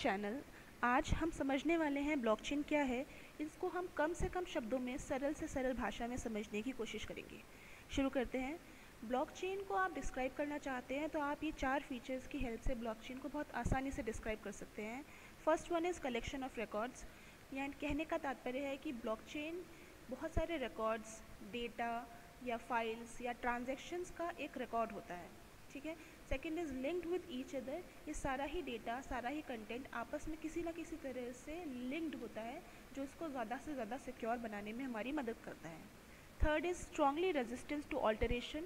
Channel. आज हम समझने वाले हैं ब्लॉकचेन क्या है। इसको हम कम से कम शब्दों में सरल से सरल भाषा में समझने की कोशिश करेंगे। शुरू करते हैं। ब्लॉकचेन को आप डिस्क्राइब करना चाहते हैं तो आप ये 4 फीचर्स की हेल्प से ब्लॉकचेन को बहुत आसानी से डिस्क्राइब कर सकते हैं। First one is collection of records. यानी कहने का तात्पर्य है कि ब्लॉकचेन बहुत सारे रिकॉर्ड्स, डेटा या फाइल्स या ट्रांजैक्शंस का एक रिकॉर्ड होता है। ठीक है। Second is linked with each other. ये सारा ही डेटा, सारा ही कंटेंट आपस में किसी ना किसी तरह से लिंक्ड होता है, जो इसको ज़्यादा से ज़्यादा सिक्योर बनाने में हमारी मदद करता है। Third is strongly resistance to alteration.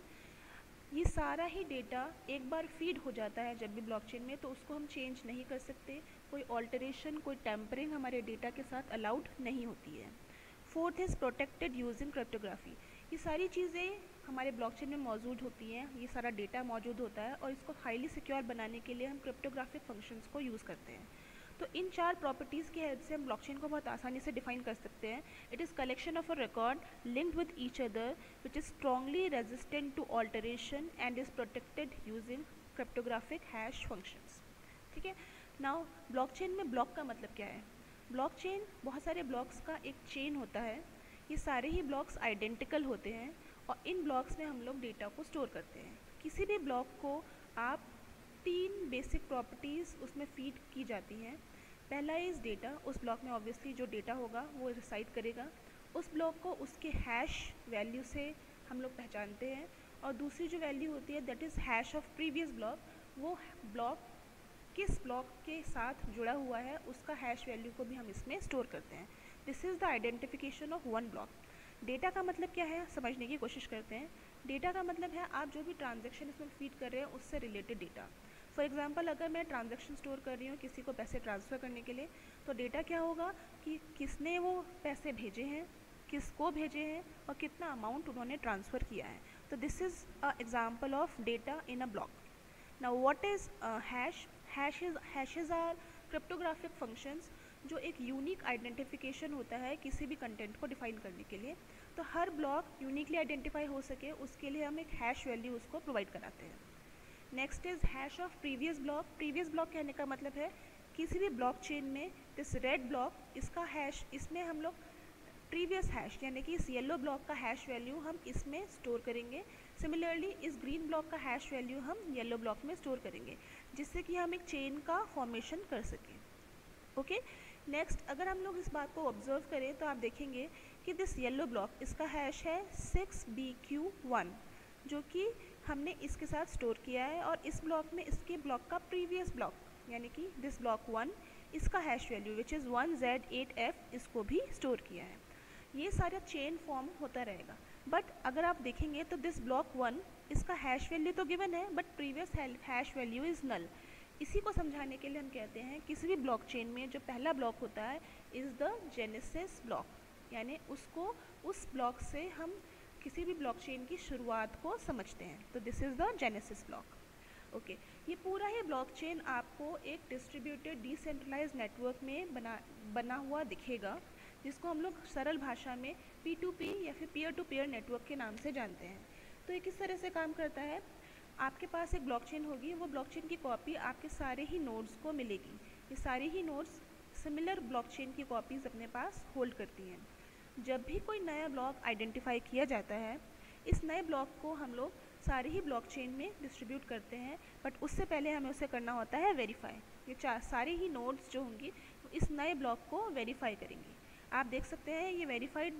ये सारा ही डेटा एक बार फीड हो जाता है जब भी ब्लॉकचेन में, तो उसको हम चेंज नहीं कर सकते। कोई ऑल्टरेशन, कोई टेम्परिंग हमारे डेटा के साथ अलाउड नहीं होती है। Fourth is protected using cryptography. ये सारी चीज़ें हमारे ब्लॉकचेन में मौजूद होती हैं, ये सारा डेटा मौजूद होता है और इसको हाईली सिक्योर बनाने के लिए हम क्रिप्टोग्राफिक फंक्शंस को यूज़ करते हैं। तो इन 4 प्रॉपर्टीज़ की हेल्प से हम ब्लॉकचेन को बहुत आसानी से डिफाइन कर सकते हैं। It is collection of a record linked with each other which is strongly resistant to alteration and is protected using cryptographic hash functions. ठीक है। नाउ ब्लॉकचेन में ब्लॉक का मतलब क्या है? ब्लॉकचेन बहुत सारे ब्लॉक्स का एक चेन होता है। ये सारे ही ब्लॉक्स आइडेंटिकल होते हैं और इन ब्लॉक्स में हम लोग डेटा को स्टोर करते हैं। किसी भी ब्लॉक को आप 3 बेसिक प्रॉपर्टीज़ उसमें फीड की जाती हैं। पहला इज़ डेटा। उस ब्लॉक में ऑब्वियसली जो डेटा होगा वो रिसाइड करेगा। उस ब्लॉक को उसके हैश वैल्यू से हम लोग पहचानते हैं। और दूसरी जो वैल्यू होती है that is hash of previous block. वो ब्लॉक किस ब्लॉक के साथ जुड़ा हुआ है उसका हैश वैल्यू को भी हम इसमें स्टोर करते हैं। This is the identification of one block. Data का मतलब क्या है समझने की कोशिश करते हैं। डेटा का मतलब है आप जो भी ट्रांजैक्शन इसमें फीड कर रहे हैं उससे रिलेटेड डेटा। फॉर एग्जांपल अगर मैं ट्रांजैक्शन स्टोर कर रही हूँ किसी को पैसे ट्रांसफ़र करने के लिए, तो डेटा क्या होगा कि किसने वो पैसे भेजे हैं, किसको भेजे हैं और कितना अमाउंट उन्होंने ट्रांसफ़र किया है। तो this is a example of data in a block. Now what is hash? Hashes are cryptographic functions जो एक यूनिक आइडेंटिफिकेशन होता है किसी भी कंटेंट को डिफाइन करने के लिए। तो हर ब्लॉक यूनिकली आइडेंटिफाई हो सके उसके लिए हम एक हैश वैल्यू उसको प्रोवाइड कराते हैं। Next is hash of previous block. Previous block कहने का मतलब है किसी भी ब्लॉक चेन में दिस रेड ब्लॉक, इसका हैश, इसमें हम लोग प्रीवियस हैश यानी कि इस येलो ब्लॉक का हैश वैल्यू हम इसमें स्टोर करेंगे। सिमिलरली इस ग्रीन ब्लॉक का हैश वैल्यू हम येलो ब्लॉक में स्टोर करेंगे, जिससे कि हम एक चेन का फॉर्मेशन कर सकें। ओके। नेक्स्ट अगर हम लोग इस बात को ऑब्जर्व करें तो आप देखेंगे कि दिस येलो ब्लॉक, इसका हैश है 6BQ1, जो कि हमने इसके साथ स्टोर किया है। और इस ब्लॉक में इसके ब्लॉक का प्रीवियस ब्लॉक यानी कि दिस ब्लॉक 1, इसका hash value which is 1Z8F, इसको भी स्टोर किया है। ये सारा चेन फॉर्म होता रहेगा। बट अगर आप देखेंगे तो दिस ब्लॉक 1, इसका हैश वैल्यू तो गिवन है but previous hash value is null. इसी को समझाने के लिए हम कहते हैं किसी भी ब्लॉक चेन में जो पहला ब्लॉक होता है इज़ द जेनेसिस ब्लॉक, यानी उसको, उस ब्लॉक से हम किसी भी ब्लॉक चेन की शुरुआत को समझते हैं। तो this is the genesis block. Okay. ये पूरा ही ब्लॉक चेन आपको एक डिस्ट्रीब्यूटेड डिसेंट्रलाइज नेटवर्क में बना हुआ दिखेगा, जिसको हम लोग सरल भाषा में P2P या फिर पीयर टू पीयर नेटवर्क के नाम से जानते हैं। तो ये किस तरह से काम करता है? आपके पास एक ब्लॉकचेन होगी, वो ब्लॉकचेन की कॉपी आपके सारे ही नोड्स को मिलेगी। ये सारी ही नोड्स सिमिलर ब्लॉकचेन की कॉपीज़ अपने पास होल्ड करती हैं। जब भी कोई नया ब्लॉक आइडेंटिफाई किया जाता है, इस नए ब्लॉक को हम लोग सारे ही ब्लॉकचेन में डिस्ट्रीब्यूट करते हैं, बट उससे पहले हमें उसे करना होता है वेरीफाई। ये सारे ही नोड्स जो होंगी इस नए ब्लॉक को वेरीफाई करेंगी। आप देख सकते हैं ये वेरीफाइड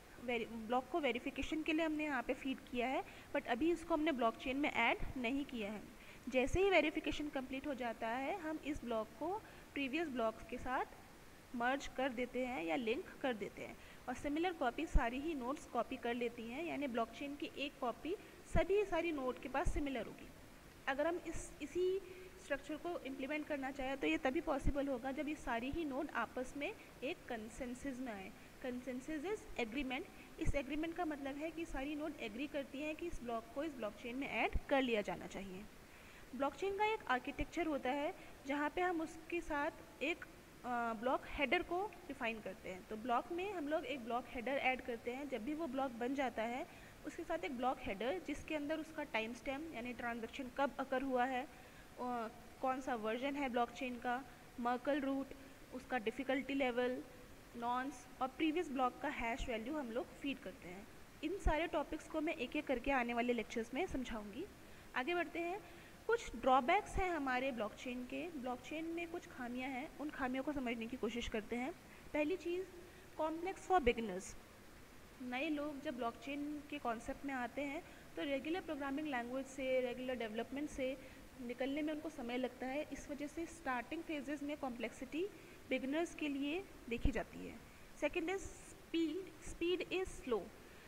ब्लॉक को वेरिफिकेशन के लिए हमने यहाँ पे फीड किया है, बट अभी इसको हमने ब्लॉकचेन में ऐड नहीं किया है। जैसे ही वेरिफिकेशन कंप्लीट हो जाता है हम इस ब्लॉक को प्रीवियस ब्लॉक्स के साथ मर्ज कर देते हैं या लिंक कर देते हैं, और सिमिलर कॉपी सारी ही नोड्स कॉपी कर लेती हैं, यानी ब्लॉकचेन की एक कॉपी सारी नोड के पास सिमिलर होगी। अगर हम इसी स्ट्रक्चर को इम्प्लीमेंट करना चाहें तो ये तभी पॉसिबल होगा जब ये सारी ही नोड आपस में एक कंसेंसस में आए। Consensus is agreement. इस एग्रीमेंट का मतलब है कि सारी नोड एग्री करती हैं कि इस ब्लॉक को इस ब्लॉकचेन में ऐड कर लिया जाना चाहिए। ब्लॉकचेन का एक आर्किटेक्चर होता है जहाँ पे हम उसके साथ एक ब्लॉक हेडर को डिफाइन करते हैं। तो ब्लॉक में हम लोग एक ब्लॉक हेडर ऐड करते हैं। जब भी वो ब्लॉक बन जाता है उसके साथ एक ब्लॉक हेडर जिसके अंदर उसका टाइम स्टैम्प यानी ट्रांजैक्शन कब अकर हुआ है, कौन सा वर्जन है ब्लॉकचेन का, मर्कल रूट, उसका डिफ़िकल्टी लेवल, नॉन्स और प्रीवियस ब्लॉक का हैश वैल्यू हम लोग फीड करते हैं। इन सारे टॉपिक्स को मैं एक एक करके आने वाले लेक्चर्स में समझाऊंगी। आगे बढ़ते हैं। कुछ ड्रॉबैक्स हैं हमारे ब्लॉकचेन के। ब्लॉकचेन में कुछ खामियां हैं, उन खामियों को समझने की कोशिश करते हैं। पहली चीज़, कॉम्प्लेक्स फॉर बिगिनर्स। नए लोग जब ब्लॉकचेन के कॉन्सेप्ट में आते हैं तो रेगुलर प्रोग्रामिंग लैंग्वेज से, रेगुलर डेवलपमेंट से निकलने में उनको समय लगता है। इस वजह से स्टार्टिंग फेजेस में कॉम्प्लेक्सिटी बिगिनर्स के लिए देखी जाती है। Second is speed is slow.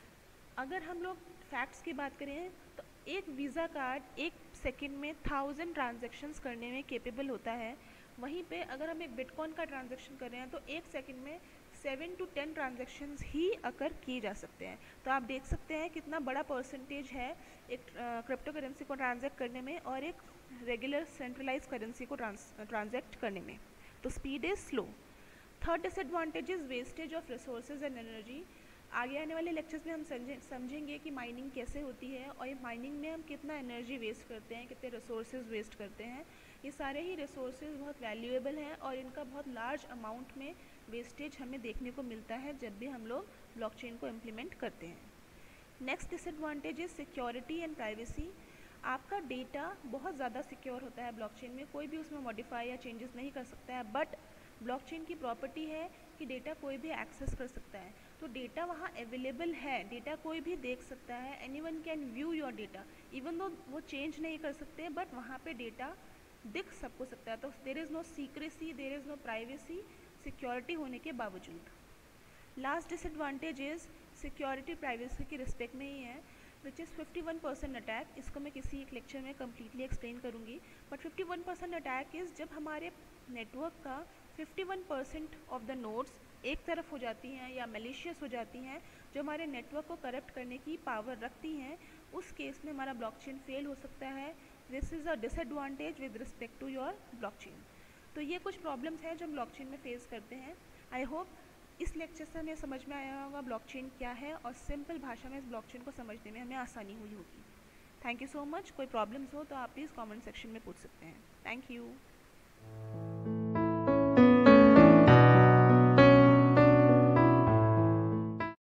अगर हम लोग फैक्ट्स की बात करें तो एक वीज़ा कार्ड एक सेकंड में 1000 ट्रांजैक्शंस करने में केपेबल होता है। वहीं पे अगर हम एक बिटकॉइन का ट्रांजैक्शन कर रहे हैं तो एक सेकंड में 7 to 10 ट्रांजैक्शंस ही अकर किए जा सकते हैं। तो आप देख सकते हैं कितना बड़ा परसेंटेज है एक क्रिप्टो करेंसी को ट्रांजैक्ट करने में और एक रेगुलर सेंट्रलाइज करेंसी को ट्रांजैक्ट करने में। तो speed is slow. Third disadvantage is wastage of resources and energy. आगे आने वाले लेक्चर्स में हम समझेंगे कि माइनिंग कैसे होती है और ये माइनिंग में हम कितना एनर्जी वेस्ट करते हैं, कितने रिसोर्सेज वेस्ट करते हैं। ये सारे ही रिसोर्सेज बहुत वैल्यूएबल हैं और इनका बहुत लार्ज अमाउंट में वेस्टेज हमें देखने को मिलता है जब भी हम लोग ब्लॉकचेन को इम्प्लीमेंट करते हैं। Next disadvantage is security and privacy. आपका डेटा बहुत ज़्यादा सिक्योर होता है ब्लॉकचेन में, कोई भी उसमें मॉडिफाई या चेंजेस नहीं कर सकता है। बट ब्लॉकचेन की प्रॉपर्टी है कि डेटा कोई भी एक्सेस कर सकता है। तो डेटा वहाँ अवेलेबल है, डेटा कोई भी देख सकता है। Anyone can view your data, even though वो चेंज नहीं कर सकते बट वहाँ पे डेटा दिख सबको सकता है। तो there is no secrecy, there is no privacy, security होने के बावजूद। Last disadvantage is security privacy की रिस्पेक्ट में ही है, विच इज़ 51% अटैक। इसको मैं किसी एक लेक्चर में कम्प्लीटली एक्सप्लेन करूँगी। बट 51% अटैक इज़ जब हमारे नेटवर्क का 51% ऑफ द नोड्स एक तरफ हो जाती हैं या मेलिशियस हो जाती हैं, जो हमारे नेटवर्क को करप्ट करने की पावर रखती हैं, उस केस में हमारा ब्लॉकचेन फेल हो सकता है। This is a disadvantage with respect to your blockchain. तो ये कुछ प्रॉब्लम्स हैं जो हम ब्लॉकचेन में फेस करते हैं। आई होप इस लेक्चर से हमें समझ में आया होगा ब्लॉकचेन क्या है और सिंपल भाषा में इस ब्लॉकचेन को समझने में हमें आसानी हुई होगी। Thank you so much. कोई प्रॉब्लम्स हो तो आप प्लीज़ कमेंट सेक्शन में पूछ सकते हैं। Thank you.